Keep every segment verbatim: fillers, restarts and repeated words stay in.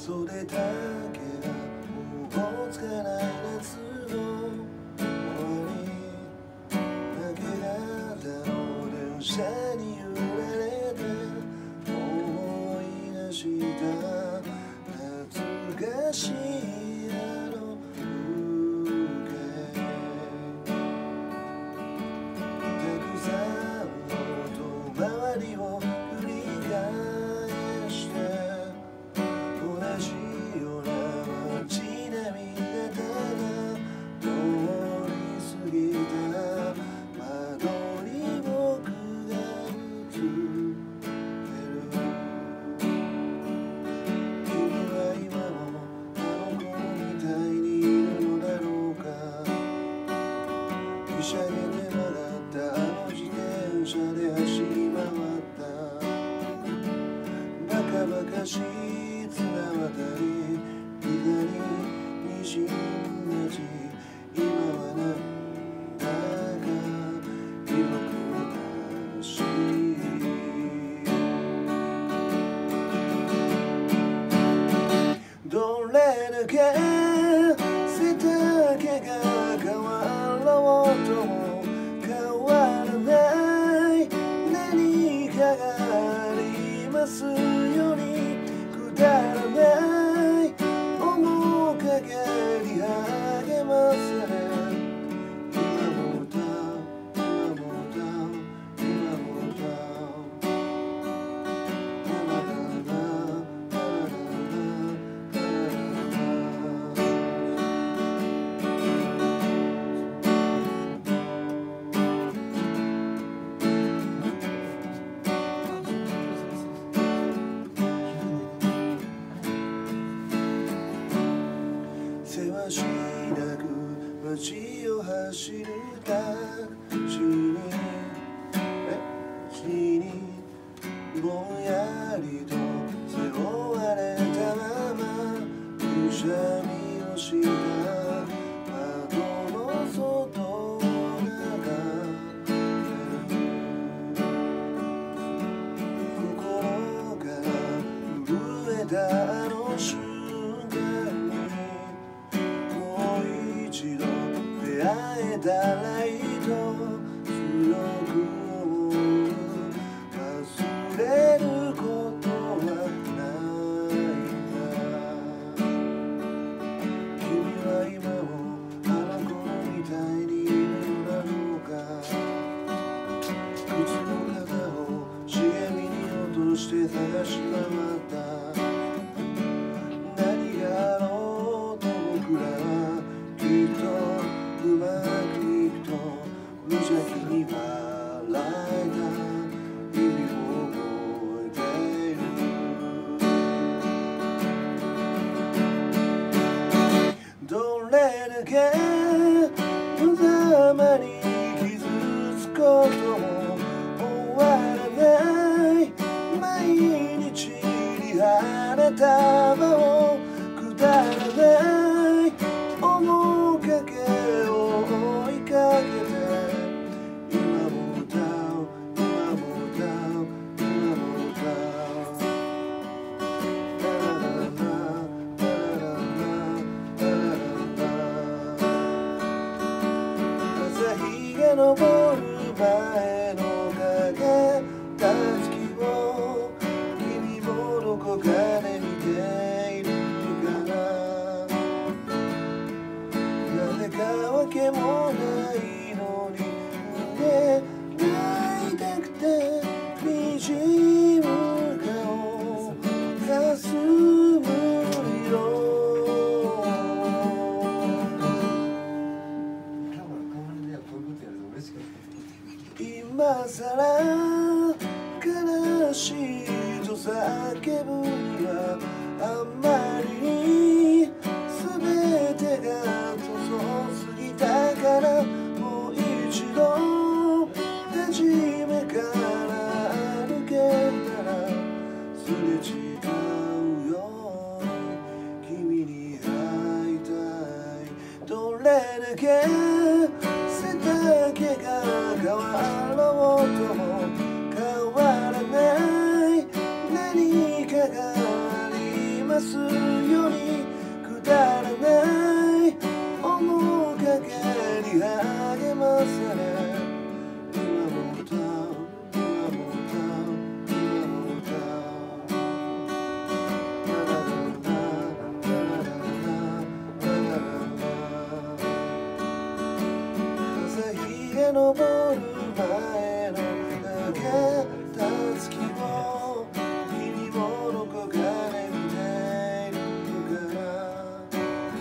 それだけがもうつかない夏の終わり明け方の電車に揺られて思い出した懐かしいあの風景たくさんの遠回りを繰り返して同じような街並みがただ通り過ぎた窓に僕が映ってる君は今もあの頃みたいにいるのだろうかひしゃげて曲がったあの自転車で走り回ったバカバカしい綱渡り膝ににじんだ血今はなんだか色くしいどれだけ背丈が変わろうとも変わらない何かがありますようにくだらない面影に励まされ今も歌う今も歌う今も歌うララララララせわしなく街を走るタクシーに地にぼんやりと背負われたままくしゃみをした窓の外が心から震えたあの瞬間にもう一度出会えたらいいと強く思う忘れることはないんだ君は今もあの頃みたいにいるのだろうか靴の肩を茂みに落として探し回った何があろうと僕らはきっとうまくいくと無邪気に笑えた日々を覚えているどれだけ無様に傷つくことも終わらない毎日に晴れた場をくだらない面影を追いかけて今も歌う今も歌う今も歌うララララララララ朝日が昇る前の影た月を君もどこかで見ている誰かわけもないのに胸が痛くて滲む顔かすむ色今さら悲しいと叫ぶにはあんまりに全てが遅すぎたからもう一度初めから歩けたらすれ違うように君に会いたいどれだけ背丈が変わろうとも変わらない何かがありますますようにくだらない面影に励まされ今も歌う今も歌う今も歌うラララララララララ朝日が昇る前の明けた月を君もどこかで見ているから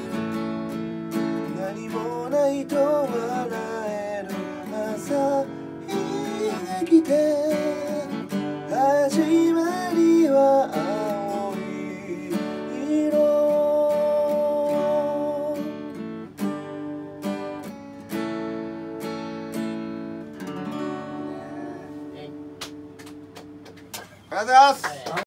何もないと笑える朝日が来て始まりは青い色ありがとうございます。